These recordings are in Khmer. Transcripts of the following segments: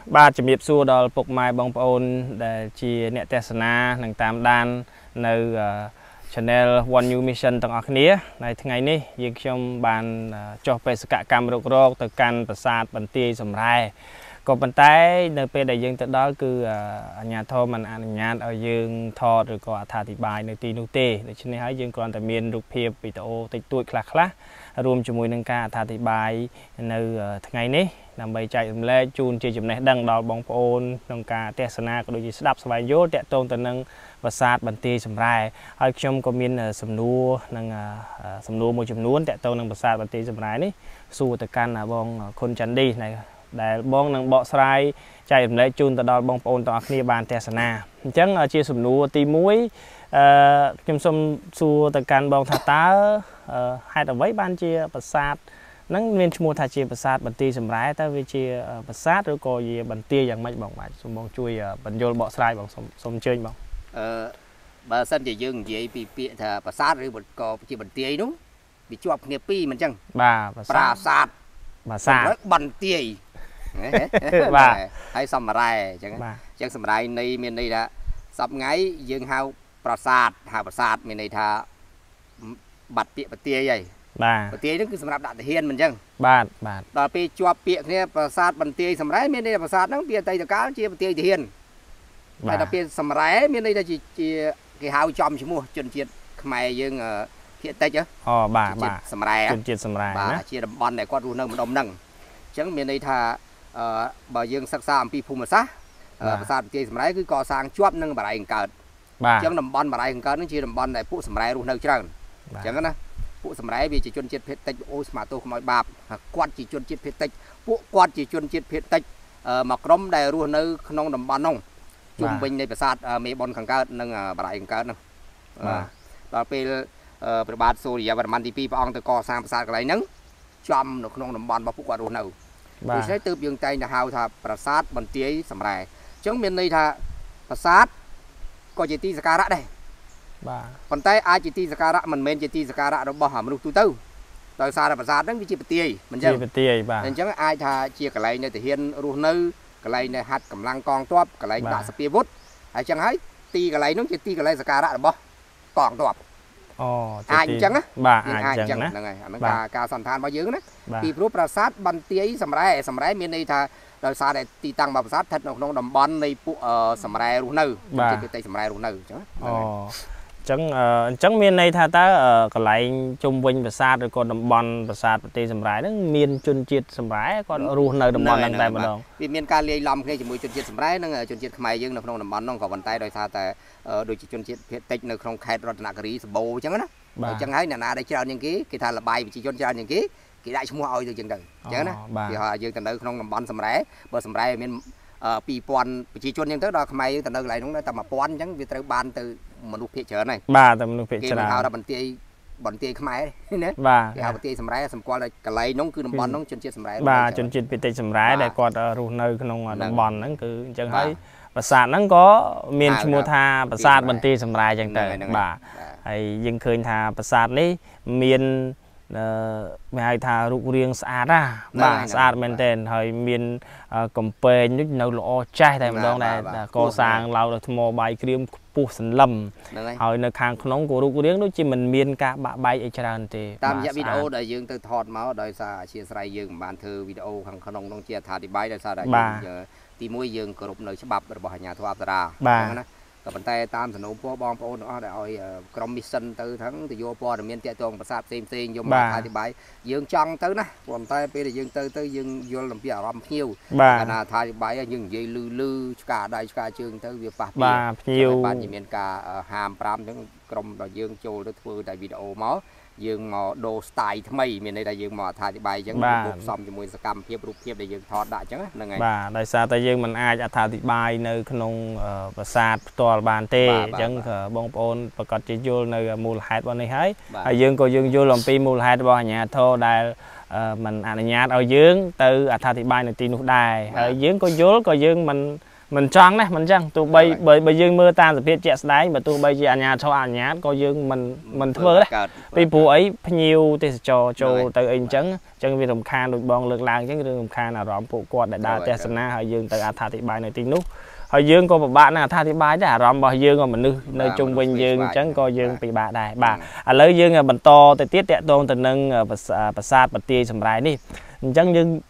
ba chấm điệp xua đó phục mai bong ôn để chi nẹt test na nâng tam đan nơi channel One New Mission tầng ở khía này ngày ní dương trong bàn cho về sự cả cam rục rok từ can từ sát bản tia sầm rai còn bản tay nơi pe đại dương từ đó cứ nhà thô mình ăn nhàn ở dương thọ rồi có thà thì bài nơi tì nô tê để cho nên hãy dương còn tại miền rục phiệp bị tổ tịch tuổi khá khá rùm cho mùi nâng ca thà thì bài nơi ngày ní nằm bay chạy lê chun chia chấm này đăng đào bóng ôn nâng ca test na có đôi gì đáp vài dốt tẹt tôn từ nâng và sát bản tia sầm rai hay trong có miền sầm nua nâng sầm nua môi chấm nuốn tẹt tôn nâng và sát bản tia sầm rai ní xu từ can là bong con chắn đi này để bong nâng bọ sài chạy lê chun từ đào bóng ôn tọa kia bàn test na chẳng chia sầm nua tì muối kim sum xu từ can bong thà tá hai tờ vấy ban chia và sát nắng nên mua thà chia bờ sát bản tia sầm rai ta về chia bờ sát rồi coi gì bản tia dạng mấy bỏng mãi sum bong chui bản vô bọ sài bỏng sum chơi bỏng bà sân chỉ dừng vậy bị thà bờ sát rồi một cò chia bản tia đúng bị chọc nghiệp pi mình chăng bà sát bản tia bà hay sầm rai chẳng sầm rai này miền này đã sập ngay dừng hao bờ sát miền này thà bạt tia vậy bà tia nó cứ sầm đạn hiền mình chăng bà đòi pi chua pi kia sát bản tia sầm rái miền đây là sát nó pi tây cá chia tia thì hiền đây là pi sầm rái miền đây là chỉ cái hào chom chỉ mua chân chiết mày dương hiện tây chứ bà sầm rái chân chiết sầm rái bà chia đầm bòn này qua ru nâng đồng nâng chẳng miền đây thà bà dương sắc sam pi phum sát sát tia sầm rái cứ co sang chuột nâng bà đại cợt chẳng đầm bòn bà đại cợt nó chia đầm bòn này phụ sầm rái ru nâng trơn chẳng cái đó phụ sầm rái vì chỉ chuyên chiết phết tách ô mà tôi không nói bạp quan chỉ chuyên chiết phết tách phụ quan chỉ chuyên chiết phết tách mặc râm đầy ruộng nơi non đầm ban nông chung bình này phải sát mấy bon khang cao nâng bà đại khang cao nâng đó về bà số thì bà man đi ông từ co sang sát cái này nâng chom nó non đầm ban bà phụ qua ruộng nào tôi sẽ từ dương tây là hào thà bà sát bần tía sầm rái chống miền này thà bà sát có chỉ ti cả đây còn tay ai chỉ ti zakara mình men chỉ ti zakara đó bỏ hàm lục tu tư rồi sao là bà sát đó chỉ bật tia mình chơi nên chẳng ai thà chia cái này này thì hiền ruộng nơi cái này này hạt cầm lăng con toap cái này đã sập vút ai chẳng thấy ti cái này nó chỉ ti cái này zakara đó bỏ còn toap ai chẳng á ai chẳng là ngày nó cao sàn than bao nhiêu đấy thì lúc bà sát ban tia sầm rái miền này thà rồi sao để ti tăng bà sát thật nó đầm bón này phụ sầm rái ruộng nơi chỉ tay sầm rái ruộng nơi chẳng miền này tha ta còn lại chung quanh bờ sát rồi còn đầm bòn bờ sát bờ tây sầm rái đó miền chun chiết sầm rái còn ruộng nơi đầm bòn đang tại mà đâu vì miền ca lê lom cái chỉ mùi chun chiết sầm rái nó chun chiết mày dương nó không đầm bòn nó còn bàn tay rồi sao tại đôi chỉ chun chiết tịch nó không khai rồi nạc rí sầm bồ chẳng đó chẳng thấy là đây chơi những cái thà là bài chỉ chun chơi những cái đại chúng mua rồi chừng đừng chẳng đó thì họ dương thành nơi không đầm bòn sầm rái bờ sầm rái miền pi pon chỉ chun những tới đó mày thành nơi lại nó tầm mà pon chẳng vì từ ban từ mình lúc phía chợ này tầm lúc phía chợ nào là bản tia khai đấy và cái bản tia sầm rái sầm qua là cái lấy nóng cứ đầm bòn nóng chân chiết sầm rái chân chiết phía tây sầm rái để còn ruộng nơi không đầm bòn nó cứ chẳng thấy và sạt nó có miền mua tha và sạt bản tia sầm rái chẳng tới hay dừng khơi tha và sạt đấy miền mày hay thà ruộng riêng sạt sạt men tên hay miền cầm pê nước nấu lọ chai tại mình đâu này co sang lau được mò bài cream pu sần lầm hồi nơi hàng nóng của ruộng riêng nó chỉ mình miền cả bạ bay ở trên thì tam giác video đại dương từ thọt máu đời xa chia sẻ dương bàn thư video hàng nóng nông chia thà thì bay đời xa đại dương thì mỗi dương cờ rụp nơi chấp bập bỏ nhà thoa raกับบันไดตามสนุกพวกบองพวกน้องได้เอากรมมิชชั่นตื้อทั้งที่โยปอดเมียนเตะตรงประสาทเต็มโยมมาอธิบายยืงจังตื้อนะบันไดไปยืงตื้อยืงโยนลำเปียรำพิ้วขณะอธิบายยืงยืงลือชกาได้ชกาจึงตื้อเวียปะพิ้วบ้านเมียนกาหามปรามทั้งกรมเรายืงโจได้ทั่วได้วิดีโอมั้งยืงหมอโดสไตล์ทำไมเมียนในได้ยืงหมออธิบายจังบุกซ้อมจมูกสกรรมเพียบรูปเพียบได้ยืงทอดได้จังนั่นไงได้ซาแต่ยืงมันอาจอธิบายในขนมประสาทตัวบานเต้จังบองปอนประกอบจิโยในมูลหายวันนี้ให้ยืงก็ยืงโยลมปีมูลหายบ่อเนี่ยโทได้มันอนุญาตเอายืงตืออธิบายในตีนุได้ยืงก็โยก็ยืงมัน mình trăng này mình chăng tụi bây dương mưa tan từ phía chẹt đáy mà tụi bây giờ nhà cho anh nhát coi dương mình thưa đấy vì phụ ấy nhiều thì cho từ anh chân vì đồng khan được bong lược lang chứ đồng khan là rõm phụ quạt đại đa test na hơi dương từ tha thị bài này tin nút hồi dương có một bạn là tha thị bài đã rõm bao dương còn mình nơi trung bình dương chấn coi dương bị bà đài bà lấy dương là bần to từ tiết tẹt tôn từ nâng và sát bật tia sầm rái đi chấn dương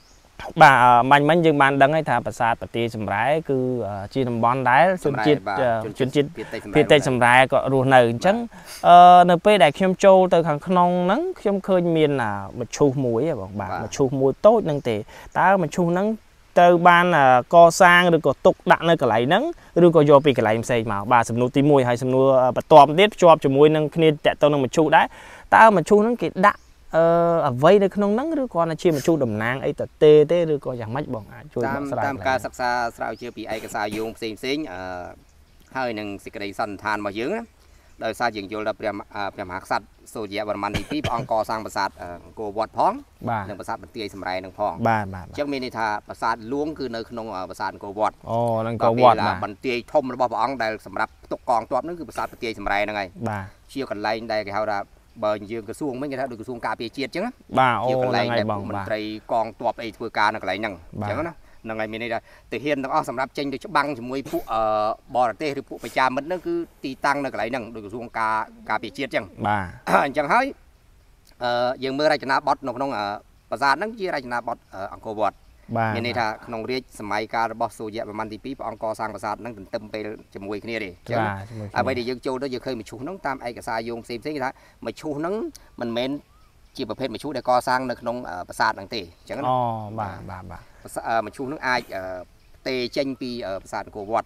bà mình dương ban đăng ấy thà bà sát bật tia sầm rái cứ chi nằm bón đáy chuyên chít phía tây sầm rái có ruột nở chấn nơi pe đại khiêm châu từ hàng non nắng khiêm khơi miền là một chu muối bà một chu muối tốt năng tệ ta một chu nắng từ ban là co sang được có tục đạn nơi cả lấy nắng được có do bị cái lấy xây mà bà sầm nuôi tim mùi hay sầm nuôi bà tòm tiết cho cho mùi năng kia tẹt tao năng một chu đấy ta mà chu nắng cái đạn ở vây đây không nắng được con là chi mà chu đầm nang ấy tê tê được có chẳng mách bọn tam ca sắc xa sao chưa bị ai cái sao dùng xinh hơi năng xịt cái sần than mà dướng đời xa dừng vô là bèm hạt sạch số dẻ bằng màn đi tiếp ông co sang bờ sạt cô vọt phóng nâng bờ sạt bật tia sầm rai nâng phong chắc mình đi thà bờ sạt luống cứ nơi không bờ sạt cô vọt nâng cô vọt là bật tia thôm là bao ông đây sầm rập tục còn toát nữa cứ bờ sạt bật tia sầm rai nâng này chiêu còn lại đây cái hao là bờ dương cái xuông mấy cái thao được cái xuông cà phê chiết chứ chiêu còn lại mình trai còn toát ấy vừa cà nó lại nâng chẳng nó nâng ngày mình đây là từ hiện nó sầm rập tranh được cho băng cho mùi phụ bò tê thì phụ phải cha mất nó cứ tì tăng nó lại nâng được cái xuông cà phê chiết chẳng chẳng hỏi dương mưa ra cho nó bọt nó bà già nó chia ra cho nó bọt ông cô bọt nên đây là nông riết sầm mai ca bọt số dẹp và man tí píp ông co sang bà già nó tâm về cho mùi cái này đi bây giờ dương châu đó dương khơi mà chú nó tam ai cả xa dùng xem cái đó mà chú nó mình men chỉประเภทmà chú để co sang nó nông bà già đằng tề chẳng mà chú nó ai tề tranh pi bà già cô bọt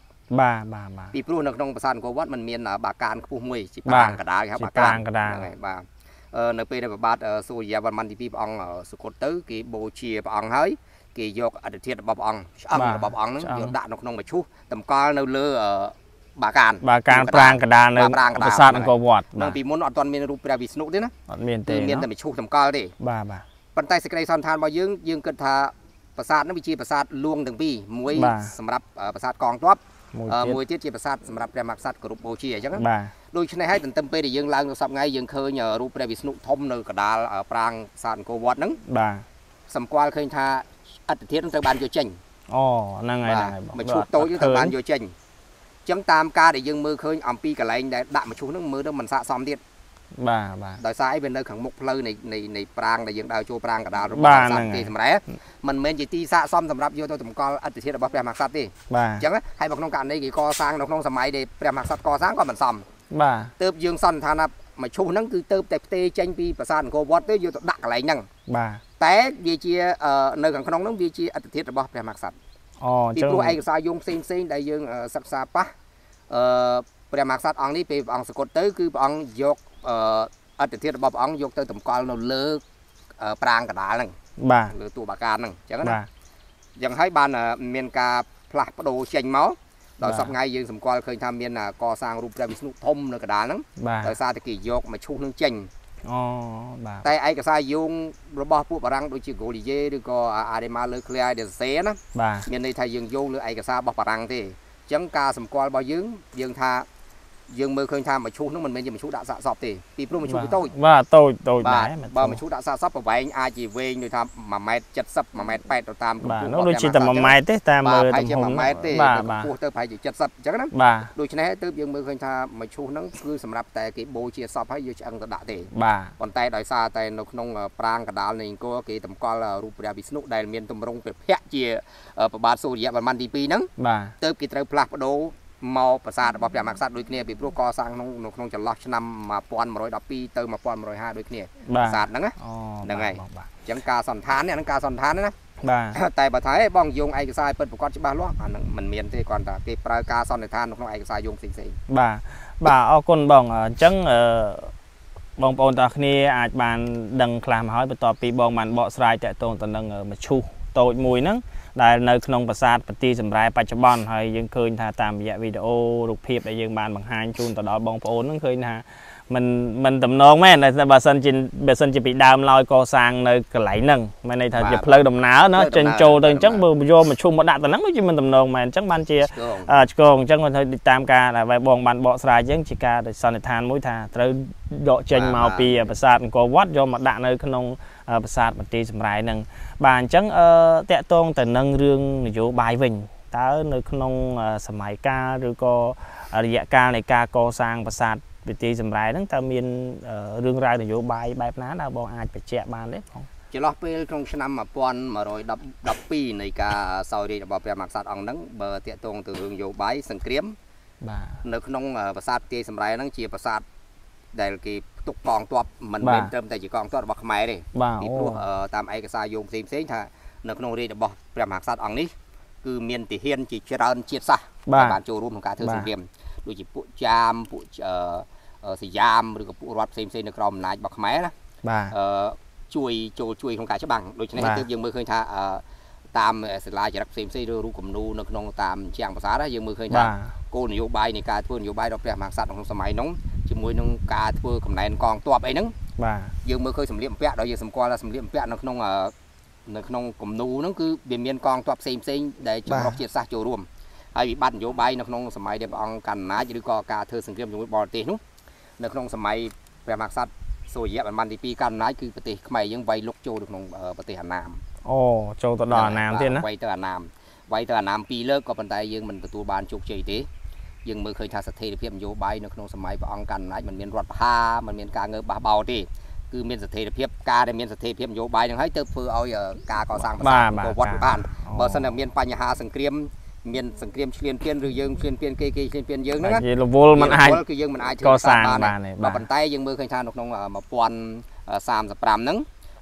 pi pru nó nông bà già cô bọt mình miền bà can khu mùi chỉ bà cả đáครับbà can bà nơi pe đây bà số dẹp và man tí píp ông sự cột tứ cái bộ chia bà ông hơi cái dọc ở thiệt là bọc ong nó dọc đạn nó không mà chú tầm co nó lơ bà can prang cả đàn nó sát nó có vọt nó bị muốn ăn toàn miền rup ra bị snow đấy nó miền tây mà chú tầm co đi bàn tay sợi son than bao dương cất thàประสาทnó bị chiaประสาทluông từng pi muốiสำหรับประสาทกองทัพมวยtiết chiaประสาทสำหรับแรงมักสัตว์กรุ๊ปโบชีใช่ไหมโดยในให้ถึงเต็มไปได้ยังล่างสับไงยังเคยnhờรูปได้วิสนุทมในกระดาษปรางสารโกวอดนั้นสำคัญเคยท่าอัตเทียนตะบานโยเจงนั่งไงมาชุบโตยังตะบานโยเจงจังตามกาได้ยังมือเคยอมปีกับอะไรได้ด่ามาชุบนั้นมือนั้นมันสะสมเดียดโดยสายเป็นเรื่องขังมุกเลยในปรางในยังดาวโจปรางกระดาษรูปสัตว์ที่สมัยมันเหมือนจีตีสะสมสำหรับโยตัวตุ่มกออัตเทียนแบบแปรมักสัตว์ที่จังให้บอกน้องการในกี่กอสร้างน้องสมัยได้แปรมักสัตว์กอสร้างก็มันซ้ำเติบยังสั้นทานับมาชูนั้นคือเติบแต่เตจังปีประสานโกวอตเตอร์อยู่ดักอะไรนั่งแต่วีจีในขังน้องนั้นวีจีอัตเทียนแบบแปรมักสัตว์ที่ครูไอ้สายยงเซ็งได้ยังศักษาปะแปรมักสัตว์อังนี้เป็นอังสกุลเตอร์คืออังยกอัตเทียนแบบอังยกเตอร์ตุ่มกอเราเลิกปรางกระดาษนั่งหรือตัวบาการนั่งจังนั้นยังให้บ้านเมียนกาพลัดประตูเชียงเมาโดยสับไงยังสมควรเคยทำเมียนก่อสร้างรูปแบบวิสนุทมในกระดาษนั้นโดยซาตะกี้ยกมาชุบนึงเจงแต่ไอ้กระซายยุงระบบพวกบารังโดยชื่อโกลิเย่หรือก็อาเดมาเลเคลียเดเซนะเมียนในไทยยังยุงหรือไอ้กระซาบอกบารังที่จังกาสมควรบ่ยังทายังมือเคยทำมาชุบนึงมันเป็นยังมาชุบด่าสะสอบตีปีพรุ่งมาชุบโต้ว่าโต้ได้บ่มาชุบด่าสะสอบไปอาจีเวงโดยทำมาเม็ดจัดซับมาเม็ดแปดตามน้องโดยชีแต่มาเม็ดแต่มือตรงมาเม็ดตีพวกเตอร์ไผ่จีจัดซับจังนั้นโดยเฉพาะเตอร์ยังมือเคยทำมาชุบนั้นคือสำหรับแต่กี่โบเชียสอบให้ยูจังตะด่าตีคนแต่โดยซาแต่น้องปรางกระดาษนี่ก็กี่ตำกอลรูปแบบวิสนุได้เมียนตุ่มรงเปียเจียประบาดสูริยะประมาณปีนั้นเตอร์กี่เตอร์พลัดโดมอประสาทบอกอย่างมักสัตว์โดยเนี่ยปีพวกกอสร้างน้องจะล็อกนำมาปอนมา100 ปีเติมมาปอนมา105โดยเนี่ยประสาทนั่งนั่งไงจังกาสันทานเนี่ยนังกาสันทานนะแต่บัดท้ายบ้องยงไอ้กระซายเปิดประกอบชิบาล้อมันเมียนที่ก่อนแต่ปีปลายกาสันในทานน้องไอ้กระซายยงสิ่งบ่าเอาคนบ้องจังบ้องปนตาคณีอาจบานดังคลามหอยไปต่อปีบ้องมันเบาสลายแต่ตรงตอนนั้นมาชูโตมวยนั่งដែលនៅក្នុងប្រាសាទបន្ទាយសម្រែបច្ចុប្បន្នហើយយើងឃើញថាតាមរយៈវីដេអូរូបភាពដែលយើងបានបង្ហាញជូនទៅដល់បងប្អូនហ្នឹងឃើញថាมันតំណងមែនតែបើសិនជាពីដើមឡើយកសាងនៅកន្លែងហ្នឹងមានន័យថាជាផ្លូវដំណើរណាចេញចូលទៅអញ្ចឹងបើយកមកឈុំមកដាក់ទៅហ្នឹងដូចជាមិនតំណងមែនអញ្ចឹងបានជាឆ្កងអញ្ចឹងគាត់ទៅតាមការដែលបងបានបកស្រាយអញ្ចឹងជាការសន្និដ្ឋានមួយថាត្រូវដកចេញមកពីប្រាសាទអង្គរវត្តយកមកដាក់នៅក្នុងប្រាសាទបន្ទាយសម្រែហ្នឹងបាទអញ្ចឹងតាក់ទងទៅនឹងរឿងនយោបាយវិញតើនៅក្នុងសម័យកាលឬក៏រយៈកាលនៃការកសាងប្រាសាទបន្ទាយសម្រែហ្នឹងតើមានរឿងរ៉ាវនយោបាយបែបណាដែលបងអាចបញ្ជាក់បានទេបងចន្លោះពេលក្នុងឆ្នាំ1112នៃការសោយរាជរបស់ព្រះមហាក្សត្រអង្គហ្នឹងបើតាក់ទងទៅរឿងនយោបាយសង្គ្រាមបាទនៅក្នុងប្រាសាទបន្ទាយសម្រែហ្នឹងជាប្រាសាទដែលគេផ្ទុកកងទ័ពមិនមែនត្រឹមតែជាកងទ័ពរបស់ខ្មែរទេពីព្រោះតាមឯកសារយោងផ្សេងថានៅក្នុងរាជរបស់ព្រះមហាក្សត្រអង្គនេះគឺមានទាហានជាច្រើនជាតិសាសន៍បានចូលរួមក្នុងការធ្វើសង្គ្រាមដូចជាពួកចាមពួកសយាមឬក៏ពួករដ្ឋផ្សេងនៅក្រោមអំណាចរបស់ខ្មែរណាបាទជួយក្នុងការច្បាំងដូច្នេះទើបយើងមើលឃើញថាតាមសាលាចរិតផ្សេងឬរូបគំនូនៅក្នុងតាមជាងប្រាសាទយើងមើលឃើញថាគោលនយោបាយនៃការធ្វើនយោបាយរបស់ព្រះមហាក្សត្រក្នុងសម័យនោះជាមួយនឹងការធ្វើកំណែនកងទ័ពអីហ្នឹងបាទយើងមើលឃើញសម្លៀកបំពាក់ដល់យើងសម្គាល់ថាសម្លៀកបំពាក់នៅក្នុងគំនូហ្នឹងគឺវាមានកងទ័ពផ្សេងដែលចម្រុះជាតិសាសន៍ចូលរួមហើយវិបត្តិនយោបាយនៅក្នុងសម័យដែលព្រះអង្គកាន់អំណាចឬក៏ការធ្វើសង្គ្រាមជាមួយបរទេសនោះនៅក្នុងសម័យព្រះមហាក្សត្រសូរ្យវរ្ម័នទី2កាន់អំណាចគឺប្រទេសខ្មែរយើងវាយលុកចូលក្នុងប្រទេសអាណាមអូចូលទៅដល់អាណាមទៀតណាវាយទៅអាណាម2លើកក៏ប៉ុន្តែយើងមិនទទួលបានជោគជ័យទេយើងមើលឃើញថាស្ថិរភាពនយោបាយនៅក្នុងសម័យព្រះអង្គកាន់អំណាចមិនមានរដ្ឋបហាមិនមានការងើបបះបោទេគឺមានស្ថិរភាពការដែលមានស្ថិរភាពនយោបាយនឹងហើយទៅធ្វើឲ្យការកសាងប្រាសាទអង្គរវត្តបានបើមិនតែមានបញ្ហាសង្គ្រាមមានសង្គ្រាមឈ្លានពានឬយើងឈ្លានពានគេឈ្លានពានយើងហ្នឹងណារវល់មិនអាចគឺយើងមិនអាចធ្វើបានតែប៉ុន្តែយើងមើលឃើញថានៅក្នុង1035ហ្នឹង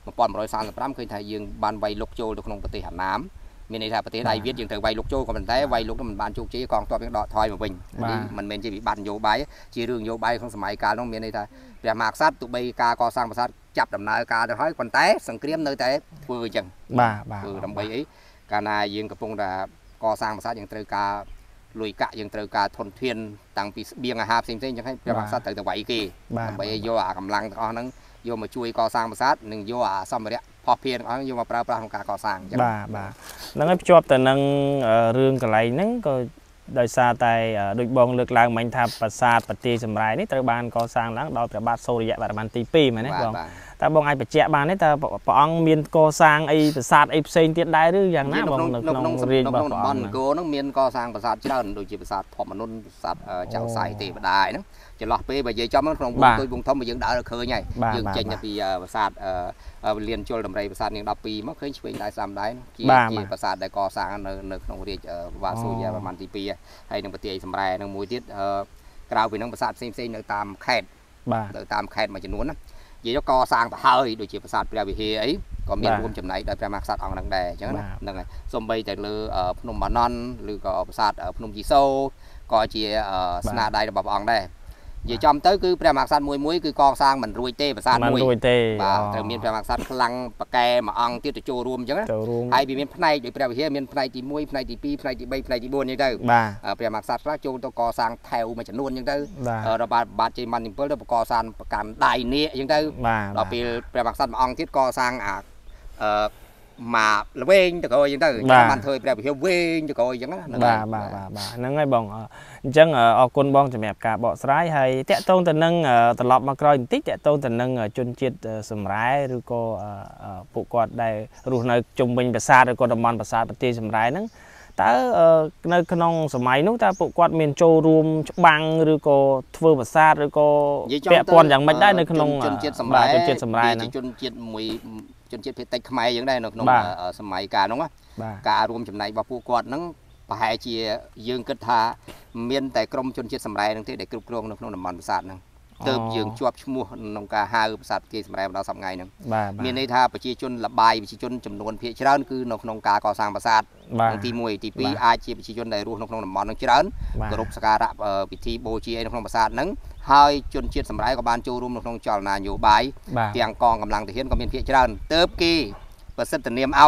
1135ឃើញថាយើងបានវាយលុកចូលទៅក្នុងប្រទេសអាណាមមានន័យថាប្រទេសដៃវៀតយើងត្រូវវាយលុកចូលក៏ប៉ុន្តែវាយលុកមិនបានជោគជ័យកងទ័ពយើងដកថយមកវិញនេះមិនមែនជាវិបត្តិនយោបាយជារឿងនយោបាយក្នុងសម័យកាលនោះមានន័យថាព្រះមហាក្សត្រទោះបីការកសាងប្រាសាទចាប់ដំណើរការទៅហើយប៉ុន្តែសង្គ្រាមនៅតែធ្វើអញ្ចឹងបាទគឺដើម្បីអីកាលណាយើងកំពុងតែកសាងប្រាសាទយើងត្រូវការលុយកាក់យើងត្រូវការធនធានតាំងពីស្បៀងអាហារផ្សេងៗអញ្ចឹងហើយព្រះមហាក្សត្រត្រូវតែវាយគេដើម្បីឲ្យយកអាកម្លាំងទាំងអស់ហ្នឹងយកមកជួយកសាងប្រាសាទនិងយកអាសម្ភារៈផុសភារទាំងអស់យកមកប្រើប្រាស់ក្នុងការកសាងអញ្ចឹងបាទហ្នឹងហើយភ្ជាប់ទៅនឹងរឿងកន្លែងហ្នឹងក៏ដោយសារតែដូចបងលើកឡើងមិញថាប្រាសាទបន្ទាយសម្រែនេះត្រូវបានកសាងឡើងដោយព្រះបាទសូរ្យវរ្ម័នទី2មែនទេបងតើបងអាចបញ្ជាក់បានទេតើព្រះអង្គមានកសាងអីប្រាសាទអីផ្សេងទៀតដែរឬយ៉ាងណាបងនៅក្នុងរាជរបស់ព្រះអង្គអង្គរហ្នឹងមានកសាងប្រាសាទច្រើនដូចជាប្រាសាទភពមនុស្សប្រាសាទចៅសៃទេវតាហ្នឹងចន្លោះពេលបើនិយាយចំក្នុងវងទុយវងធំយើងដើរឃើញហើយយើងចេញពីប្រាសាទលៀនជលដំរីប្រាសាទនាង12មកឃើញឆ្វេងដៃស្ដាំដៃជាប្រាសាទដែលកសាងនៅក្នុងរាជបាទសូរ្យវរ្ម័នទី2ហើយនឹងបន្ទាយសម្រែនឹងមួយទៀតក្រៅពីនឹងប្រាសាទផ្សេងនៅតាមខេត្តទៅតាមខេត្តមួយចំនួនណានិយាយកសាងទៅហើយដូចជាប្រាសាទព្រះវិហារអីក៏មានរួមចំណែកដោយព្រះមហាក្សត្រអង្គហ្នឹងដែរអញ្ចឹងណាហ្នឹងហើយសំបីតែលើភ្នំបាណន់ឬក៏ប្រាសាទភ្នំជីសូក៏ជាស្នាដៃរបស់ព្រះអង្គដែរនិយាយចំទៅគឺព្រះមហាក្សត្រមួយគឺកសាងមិនរួចទេប្រាសាទមួយបាទត្រូវមានព្រះមហាក្សត្រខ្លាំងប៉កែមួយអង្គទៀតទៅចូលរួមអញ្ចឹងណាហើយវាមានផ្នែកដូចព្រះវិហារមានផ្នែកទី1ផ្នែកទី2ផ្នែកទី3ផ្នែកទី4អញ្ចឹងទៅព្រះមហាក្សត្រខ្លះចូលទៅកសាងថែវមួយចំនួនអញ្ចឹងទៅរបស់បាទជ័យមន្តទី7ទៅកសាងប្រកាន់ដៃនាគអញ្ចឹងទៅដល់ពេលព្រះមហាក្សត្រមួយអង្គទៀតកសាងមកល្វែងទៅក្រោយអញ្ចឹងទៅបានធ្វើព្រះវិហារវែងទៅក្រោយអញ្ចឹងណាបាទហ្នឹងហើយបងអញ្ចឹងអរគុណបងសម្រាប់ការបកស្រាយហើយតកតងទៅនឹងត្រឡប់មកក្រោយបន្តិចតកតងទៅនឹងជនជាតិសម្រែឬក៏ពួកគាត់ដែលរស់នៅជុំវិញប្រាសាទឬក៏តំបន់ប្រាសាទបន្ទាយសម្រែហ្នឹងតើនៅក្នុងសម័យនោះតើពួកគាត់មានចូលរួមច្បាំងឬក៏ធ្វើប្រាសាទឬក៏ពាក់ព័ន្ធយ៉ាងម៉េចដែរនៅក្នុងជនជាតិសម្រែហ្នឹងជនជាតិមួយជនជាតិភាគតិចខ្មែរយើងដែរនៅក្នុងសម័យកាលនោះការរួមចំណែករបស់ពួកគាត់ហ្នឹងប្រហែលជាយើងគិតថាមានតែក្រុមជនជាតិសម្រែហ្នឹងទេដែលគ្រប់គ្រងនៅក្នុងតំបន់ប្រាសាទហ្នឹងទើបយើងជាប់ឈ្មោះក្នុងការហៅប្រាសាទបន្ទាយសម្រែដល់សប្តាហ៍ថ្ងៃហ្នឹងមានន័យថាប្រជាជនលបាយប្រជាជនចំនួនភាគច្រើនគឺនៅក្នុងការកសាងប្រាសាទទី1ទី2អាចជាប្រជាជនដែលរស់នៅក្នុងតំបន់ហ្នឹងច្រើនគោរពសក្ការៈពិធីបូជានៅក្នុងប្រាសាទហ្នឹងហើយជនជាតិសម្រែក៏បានចូលរួមនៅក្នុងចលនានយោបាយទាំងកងកម្លាំងទាហានក៏មានភាគច្រើនទើបគេប្រសិទ្ធនាមឲ្យ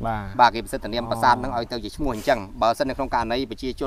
bà cái sự niệmประสาท នឹង ឲ្យ ទៅ ជា ឈ្មោះ អញ្ចឹង បើ សិន នៅ ក្នុង ករណី ប្រជា ជន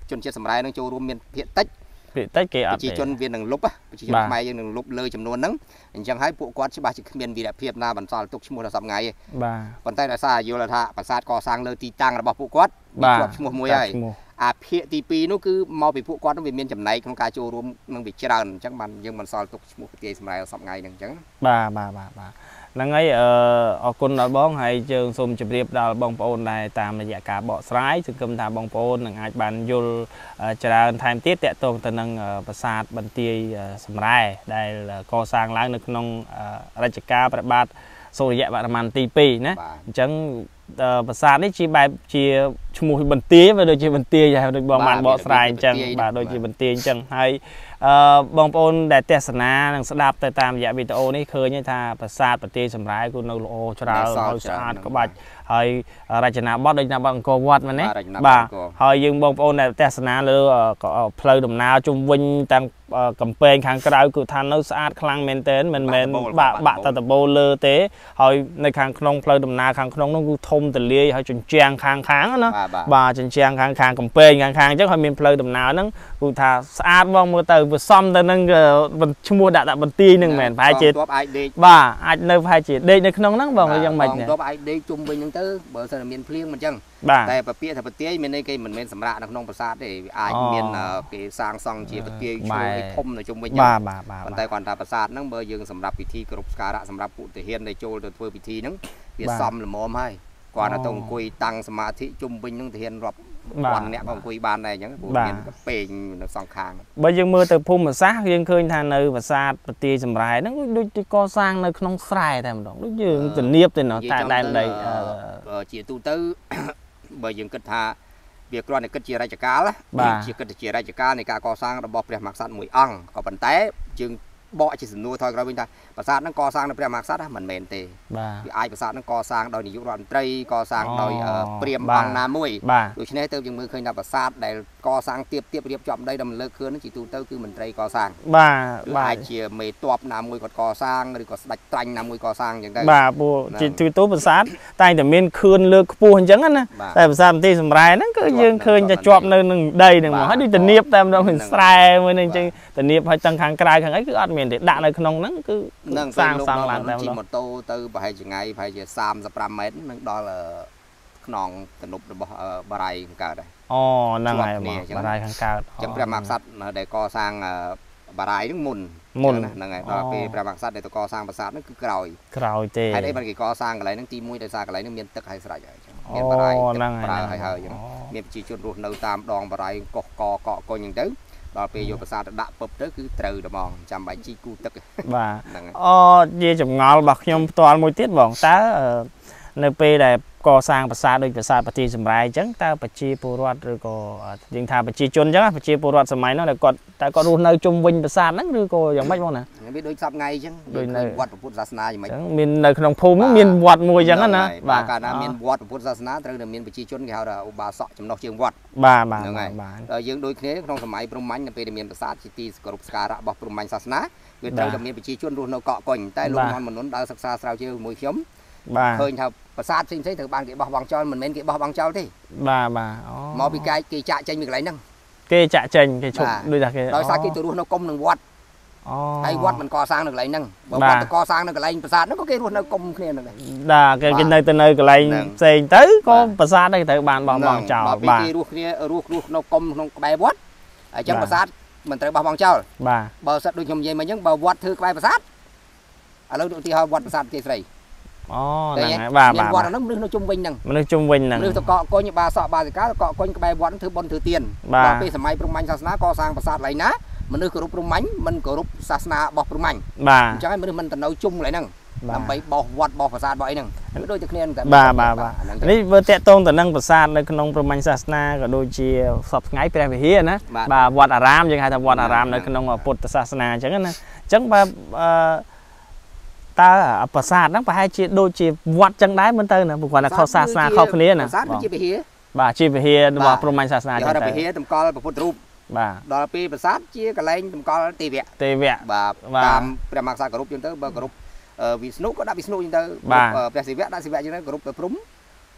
ជាតិ សម្រែ នឹង ចូល រួម មាន ភាគ តិចគេ អត់ប្រជា ជន វា នឹង លុប ប្រជា ជន ខ្មែរ យើង នឹង លុប លើ ចំនួន ហ្នឹង អញ្ចឹង ហើយ ពួក គាត់ ច្បាស់ ជា គ្មាន វីរភាព ណា បន្សល់ ទុក ឈ្មោះ ដល់ សប្តាហ៍ ថ្ងៃ ទេ ប៉ុន្តែ ដោយ សារ យល់ ថា ប្រាសាទ កសាង លើ ទីតាំង របស់ ពួក គាត់ ជាប់ ឈ្មោះ មួយ ហើយ អា ភាគ ទី 2 នោះ គឺ មក ពី ពួក គាត់ នឹង វា មាន ចំណែក ក្នុង ការ ចូល រួម នឹង វា ច្រើន អញ្ចឹង បាន យើង បន្សល់ ទុក ឈ្មោះ ប្រទេស សម្រែ ដល់ សប្តាហ៍ ថ្ងៃ ហ្នឹង អញ្ចឹងហ្នឹងហើយអរគុណដល់បងហើយយើងសូមជម្រាបដល់បងប្អូនដែរតាមរយៈការបកស្រាយសង្ឃឹមថាបងប្អូននឹងអាចបានយល់ច្រើនថែមទៀតតាក់ទងទៅនឹងប្រាសាទបន្ទាយសម្រែដែលកសាងឡើងនៅក្នុងរជ្ជកាលព្រះបាទសូរ្យវរ្ម័នទី 2 ណាអញ្ចឹងប្រាសាទនេះជាបែបជាឈ្មោះបន្ទាយវាដូចជាបន្ទាយហើយដូចបងបានបកស្រាយអញ្ចឹងបាទដូចជាបន្ទាយអញ្ចឹងហើយបងប្អូនដែលទស្សនានិងស្ដាប់ទៅតាមរយៈវីដេអូនេះឃើញថាប្រាសាទបន្ទាយសម្រែគឺនៅល្អច្រើនហើយស្អាតក្បាច់ហើយរចនាបថដូចណាបថអង្គរវត្តមែនទេបាទហើយយើងបងប្អូនដែលទស្សនាលើផ្លូវដំណើរជុំវិញទាំងកំពែងខាងក្រៅគឺថានៅស្អាតខ្លាំងមែនទែនមិនមែនបាក់តតបូលលើទេហើយនៅខាងក្នុងផ្លូវដំណើរខាងក្នុងនោះគឺធំទលាយហើយជញ្ជាំងខាងណាបាទជញ្ជាំងខាងកំពែងខាងអញ្ចឹងហើយមានផ្លូវដំណើរហ្នឹងគឺថាស្អាតបងមើលទៅវាសមទៅនឹងឈ្មោះដាក់បន្ទាយហ្នឹងមែនប្រហែលជាបាទអាចនៅប្រហែលជាដេកនៅក្នុងហ្នឹងបងយ៉ាងម៉េចនេះអាចដេកជុំវិញហ្នឹងទៅបើសិនមានភ្លៀងមិនអញ្ចឹងតែប្រពាក្យថាបន្ទាយមានន័យគេមិនមែនសម្រាប់នៅក្នុងប្រាសាទទេវាអាចមានគេសាងសង់ជាបន្ទាយឈើធំនៅជុំវិញហ្នឹងប៉ុន្តែគាត់ថាប្រាសាទហ្នឹងបើយើងសម្រាប់ពិធីគោរពស្ការៈសម្រាប់ពុទ្ធទាហានដែលចូលទៅធ្វើពិធីហ្នឹងវាសមល្មមហើយគាត់ទៅអង្គុយតាំងសមាធិជុំវិញហ្នឹងទាហានរាប់ពាន់អ្នកក៏អង្គុយបានដែរអញ្ចឹងព្រោះមានកពេងនៅសងខាងបើយើងមើលទៅភូមិសាស្ត្រយើងឃើញថានៅប្រាសាទបន្ទាយសម្រែហ្នឹងដូចជាកសាងនៅក្នុងស្រែតែម្ដងដូចយើងទំនៀបទៅនៅតែដែនដីជាទូទៅបើយើងគិតថាវាគ្រាន់តែគិតជារជ្ជកាលជាគិតជារជ្ជកាលនៃការកសាងរបស់ព្រះមហាក្សត្រមួយអង្គក៏ប៉ុន្តែយើងបកជាសំណួរថយក្រោយវិញថាប្រាសាទហ្នឹងកសាងនៅព្រះមហាក្សត្រមិនមែនទេវាអាចប្រាសាទហ្នឹងកសាងដោយនាយករដ្ឋមន្ត្រីកសាងដោយព្រាហ្មណ៍អង្គណាមួយដូច្នេះទៅយើងមើលឃើញថាប្រាសាទដែលកសាងទៀបរៀបចំដីដល់លើកខឿនហ្នឹងជាទូទៅគឺមន្ត្រីកសាងអាចជាមេតបណាមួយគាត់កសាងឬក៏ស្ដេចត្រាញ់ណាមួយកសាងអញ្ចឹងទៅបាទពួកជាទូទៅប្រាសាទតែតែមានខឿនលើកខ្ពស់អញ្ចឹងណាតែប្រាសាទបន្ទាយសម្រែហ្នឹងគឺយើងឃើញតែជាប់នៅនឹងដីហ្នឹងមកហើយដូចធានាបតែម្ដងមានស្រែមួយហ្នឹងអញ្ចឹងធានាបហើយទាំងខាងក្រៅខាងអីគឺអត់មានទេដាក់នៅក្នុងហ្នឹងគឺសាងឡើងតែម្ដងជិះម៉ូតូទៅប្រហែលចម្ងាយប្រហែលជា35ម៉ែត្រនឹងដល់ខ្នងទំនប់របស់បារាយខាងកើតដែរអូហ្នឹងហើយបារាយខាងកើតអញ្ចឹងព្រះមហាក្សត្រដែលកសាងបារាយហ្នឹងមុនហ្នឹងហើយដល់ពេលព្រះមហាក្សត្រដែលទៅកសាងប្រាសាទហ្នឹងគឺក្រោយទេហើយអីបានគេកសាងកន្លែងហ្នឹងទី1ដោយសារកន្លែងហ្នឹងមានទឹកហើយស្រេចហើយមានបារាយហ្នឹងហើយហើយអញ្ចឹងមានប្រជាជនរស់នៅតាមដងបារាយកោះកកកុញអញ្ចឹងទៅដល់ពេលយកប្រាសាទទៅដាក់ពឹបទៅគឺត្រូវតែហ្មងចាំបាច់ជីគូទឹកបាទជាចម្ងល់របស់ខ្ញុំផ្ទាល់មួយទៀតបងតើនៅពេលដែលកសាងប្រាសាទដូចប្រាសាទបន្ទាយសម្រែអញ្ចឹងតើប្រជាពលរដ្ឋឬក៏យើងថាប្រជាជនអញ្ចឹងប្រជាពលរដ្ឋសម័យនោះគាត់រស់នៅជុំវិញប្រាសាទហ្នឹងឬក៏យ៉ាងម៉េចបងណាវាដូចសប្ថ្ងៃអញ្ចឹងដូចនៅវត្តពុទ្ធសាសនាយ៉ាងម៉េចមាននៅក្នុងភូមិមានវត្តមួយអញ្ចឹងណាបាទកាលណាមានវត្តពុទ្ធសាសនាត្រូវតែមានប្រជាជនគេហៅថាឧបាសកចំណុះជើងវត្តបាទហ្នឹងហើយយើងដូចគ្នាក្នុងសម័យព្រហ្មញ្ញនៅពេលដែលមានប្រាសាទជាទីគោរពសក្ការៈរបស់ព្រហ្មញ្ញសាសនាវាត្រូវតែមានប្រជាជនរស់នៅកកកុញតែលោកមន្តដើរសិក្សាស្រាវជ្រាវជាមួយខ្ញុំឃើញថាប្រាសាទផ្សេងៗត្រូវបានគេបោះបង់ចោលមិនមែនគេបោះបង់ចោលទេបាទមកពីគេចាក់ចេញពីកន្លែងហ្នឹងគេចាក់ចេញគេឈប់ដូចថាគេដោយសារគេទៅរស់នៅគុំនឹងវត្តហើយវត្តមិនកសាងនៅកន្លែងហ្នឹងបើវត្តទៅកសាងនៅកន្លែងប្រាសាទហ្នឹងក៏គេរស់នៅគុំគ្នាហ្នឹងដែរគេនៅទៅនៅកន្លែងផ្សេងទៅក៏ប្រាសាទហ្នឹងត្រូវបានបោះបង់ចោលបាទគេរស់គ្នារស់នៅគុំក្នុងក្បែរវត្តអញ្ចឹងប្រាសាទមិនត្រូវបោះបង់ចោលបាទបើសិនដូចខ្ញុំនិយាយមកអញ្ចឹងបើវត្តធ្វើក្បែរប្រាសាទឥឡូវឧទាហរណ៍វត្តប្រាសាទទេស្រីហ្នឹងហើយបាទវត្តហ្នឹងមនុស្សនៅជុំវិញហ្នឹងមនុស្សជុំវិញហ្នឹងមនុស្សទៅកកកុញបាសកបាសិកាកកកុញក្បែរវត្តធ្វើបុណ្យធ្វើទានដល់ពេលសម័យព្រហ្មញ្ញសាសនាកសាងប្រាសាទកន្លែងណាមនុស្សគោរពព្រហ្មញ្ញមិនគោរពសាសនារបស់ព្រហ្មញ្ញបាទអញ្ចឹងហើយមនុស្សមិនទៅនៅជុំកន្លែងហ្នឹងដើម្បីបោះវត្តបោះប្រាសាទបោះអីហ្នឹងដូចតែគ្នាតែបាទនេះមើលតាក់ទងទៅនឹងប្រាសាទនៅក្នុងព្រហ្មញ្ញសាសនាក៏ដូចជាសពថ្ងៃព្រះវិហារណាបាទវត្តអារាមយើងហៅថាវត្តអារាមនៅក្នុងពុទ្ធសាសនាអញ្ចឹងណាអញ្ចឹងបាទតើប្រាសាទហ្នឹងប្រហែលជាដូចជាវត្តចឹងដែរមិនទៅណាព្រោះគាត់ថាខុសសាសនាខុសគ្នាណាប្រាសាទគឺជាវិហារបាទជាវិហាររបស់ព្រហ្មញ្ញសាសនាចឹងទៅវិហារតម្កល់ព្រះពុទ្ធរូបបាទដល់ពេលប្រាសាទជាកន្លែងតម្កល់ទេវៈបាទតាមព្រះមហាក្សត្រគោរពចឹងទៅបើគោរពវិស្ណុក៏ដាក់វិស្ណុចឹងទៅព្រះសិវៈដាក់សិវៈចឹងទៅគោរពព្រះព្រហ្ម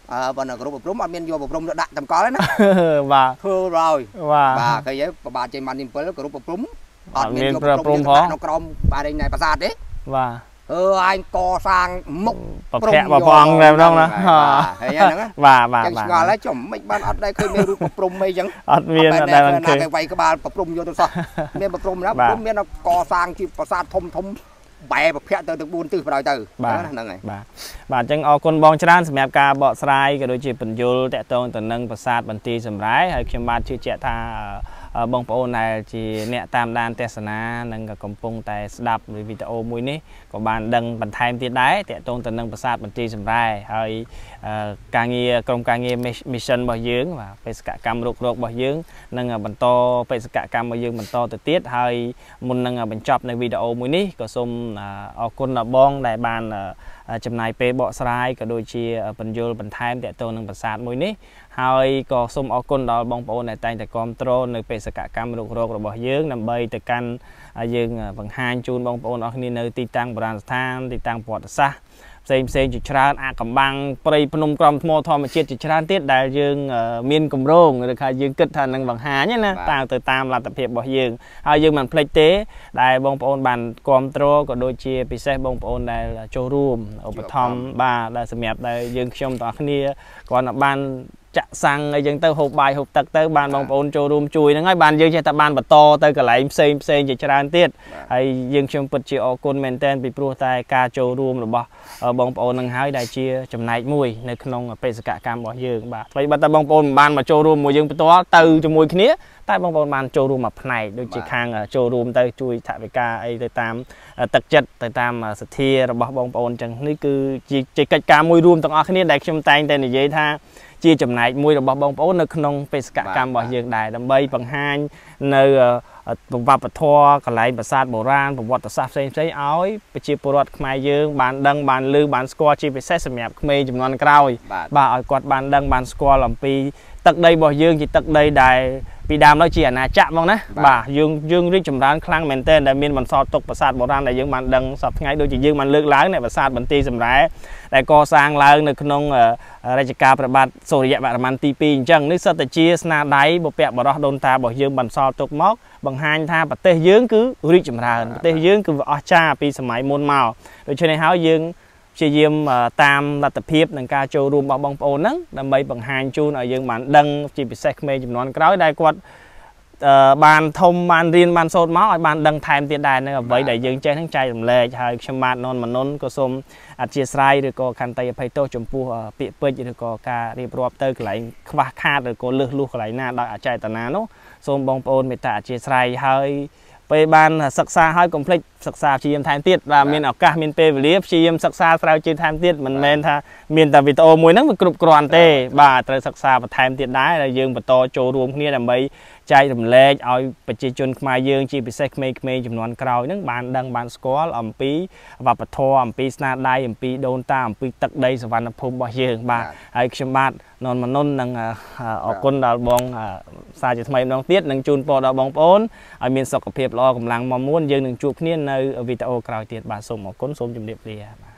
ប៉ុន្តែគ្រប់ប្រមអត់មានយកប្រមដាក់តម្កល់ទេណាបាទធ្វើrồi បាទឃើញប្របាទចេញបានទី7គ្រប់ប្រមអត់មានប្រមផងក្នុងក្រមបាទឯងណែប្រាសាទទេបាទអញកសាងមុខប្រភពប្រងតែម្ដងណាឃើញហ្នឹងបាទចឹងឆ្ងល់ហើយចំមិនបានអត់ដែរឃើញមានរូបប្រមអីចឹងអត់មានអត់ដែរឃើញតែវាយក្បាលប្រមយកទៅសោះមានប្រមណាប្រមមានកសាងជាប្រាសាទធំបែប្រភពទៅទាំង4ទិសបណ្ដោយទៅហ្នឹងហើយបាទអញ្ចឹងអរគុណបងច្រើនសម្រាប់ការបកស្រាយក៏ដូចជាបញ្យលតាក់ទងទៅនឹងប្រាសាទបន្ទាយសំរ៉ែហើយខ្ញុំបាទជឿជាក់ថាបងប្អូនដែលជាអ្នកតាមដានទេសនានិងក៏កំពុងតែស្ដាប់វីដេអូមួយនេះក៏បានដឹងបន្ថែមទៀតដែរតាក់ទងទៅនឹងប្រាសាទបន្ទាយសំរ៉ែហើយការងារក្រុមការងារ mission របស់យើងបាទបេសកកម្មរុករករបស់យើងនឹងបន្តបេសកកម្មរបស់យើងបន្តទៅទៀតហើយមុននឹងបញ្ចប់នៅវីដេអូមួយនេះក៏សូមអរគុណដល់បងដែលបានចំណាយពេលបកស្រាយក៏ដូចជាបញ្យលបន្ថែមតាក់ទងនឹងប្រាសាទមួយនេះហើយក៏សូមអរគុណដល់បងប្អូនដែលតែងតែគាំទ្រនៅបេសកកម្មរុករករបស់យើងដើម្បីទៅកាន់យើងបង្ហាញជូនបងប្អូនអរគ្នានៅទីតាំងបុរាណស្ថានទីតាំងប្រវត្តិសាស្ត្រផ្សេងជាច្រើនអាកំបាំងព្រៃភ្នំក្រំថ្មធម្មជាតិជាច្រើនទៀតដែលយើងមានគម្រោងឬថាយើងគិតថានឹងបង្ហាញណាតាមលទ្ធភាពរបស់យើងហើយយើងមិនភ្លេចទេដែលបងប្អូនបានគាំទ្រក៏ដូចជាពិសេសបងប្អូនដែលចូលរួមឧបត្ថម្ភបាទដែលសម្រាប់ដែលយើងខ្ញុំទាំងអស់គ្នាគ្រាន់តែបានចាក់សាំងអីចឹងទៅហូបបាយហូបទឹកទៅបានបងប្អូនចូលរួមជួយហ្នឹងហើយបានយើងចេះតែបានបន្តទៅកន្លែងផ្សេងជាច្រើនទៀតហើយយើងខ្ញុំពិតជាអរគុណមែនទែនពីព្រោះតែការចូលរួមរបស់បងប្អូននឹងហើយដែលជាចំណែកមួយនៅក្នុងបេសកកម្មរបស់យើងបាទថ្មីបើតែបងប្អូនមិនបានមកចូលរួមមួយយើងផ្ទាល់ទៅជាមួយគ្នាតែបងប្អូនបានចូលរួមមួយផ្នែកដូចជាខាងចូលរួមទៅជួយថវិកាអីទៅតាមទឹកចិត្តទៅតាមសទ្ធារបស់បងប្អូនចឹងនេះគឺជាកិច្ចការមួយរួមទាំងអស់គ្នាដែលខ្ញុំតែងតែនិយាយថាជាចំណែកមួយរបស់បងប្អូននៅក្នុងបេសកកម្មរបស់យើងដែរដើម្បីបង្ហាញនៅវប្បធម៌កន្លែងប្រាសាទបុរាណប្រវត្តិសាស្ត្រផ្សេងឲ្យប្រជាពលរដ្ឋខ្មែរយើងបានដឹងបានឮបានស្គាល់ជាពិសេសសម្រាប់ក្មេងជំនាន់ក្រោយបាទឲ្យគាត់បានដឹងបានស្គាល់អំពីទឹកដីរបស់យើងជាទឹកដីដែលពីដើមដល់ជាអាណាចក្រហ្មងណាបាទយើងរីកចម្រើនខ្លាំងមែនទែនដែលមានបន្សល់ទុកប្រាសាទបុរាណដែលយើងបានដឹងសពថ្ងៃដូចជាយើងបានលើកឡើងនៅប្រាសាទបន្ទាយសំរ៉ែដែលកសាងឡើងនៅក្នុងរជ្ជកាលព្រះបាទសូរ្យវរ្ម័នទី2អញ្ចឹងនេះសិតតែជាស្នាដៃបុព្វបុរសដូនតារបស់យើងបន្សល់ទុកមកបង្ហាញថាប្រទេសយើងគឺរីកចម្រើនប្រទេសយើងគឺអស្ចារ្យពីសម័យមុនមកដូច្នេះហើយយើងព្យាយាមតាមលទ្ធភាពនឹងការចូលរួមរបស់បងប្អូនហ្នឹងដើម្បីបង្ហាញជូនឲ្យយើងបានដឹងជាពិសេសក្មេងជំនាន់ក្រោយដែលគាត់បានធំបានរៀនបានសូត្រមកឲ្យបានដឹងថែមទៀតដែរនៅអ្វីដែលយើងចេះហ្នឹងចែករំលែកហើយខ្ញុំបាទននមនុនក៏សូមអធិស្ឋានឬក៏ខន្តីអភ័យទោសចំពោះពាក្យពេចន៍ឬក៏ការរៀបរាប់ទៅកន្លែងខ្វះខាតឬក៏លើសលួសកន្លែងណាដោយអចេតនានោះសូមបងប្អូនមេត្តាអធិស្ឋានហើយពេលបានសិក្សាហើយកុំភ្លេចសិក្សាព្យាយាមថែមទៀតបាទមានឱកាសមានពេលវេលាព្យាយាមសិក្សាស្រាវជ្រាវថែមទៀតមិនមែនថាមានតែវីដេអូមួយហ្នឹងវាគ្រប់គ្រាន់ទេបាទត្រូវសិក្សាបន្ថែមទៀតដែរហើយយើងបន្តចូលរួមគ្នាដើម្បីចែករំលែកឲ្យប្រជាជនខ្មែរយើងជាពិសេសក្មេងៗជំនាន់ក្រោយហ្នឹងបានដឹងបានស្គាល់អំពីវប្បធម៌អំពីស្នាដៃអំពីដូនតាអំពីទឹកដីសវណ្ណភូមិរបស់យើងបាទហើយខ្ញុំបាទននមនុននឹងអរគុណដល់បងសារជាថ្មីម្ដងទៀតនឹងជូនពរដល់បងប្អូនឲ្យមានសុខភាពល្អកម្លាំងមាំមួនយើងនឹងជួបគ្នានៅវីដេអូក្រោយទៀតបាទសូមអរគុណសូមជម្រាបលា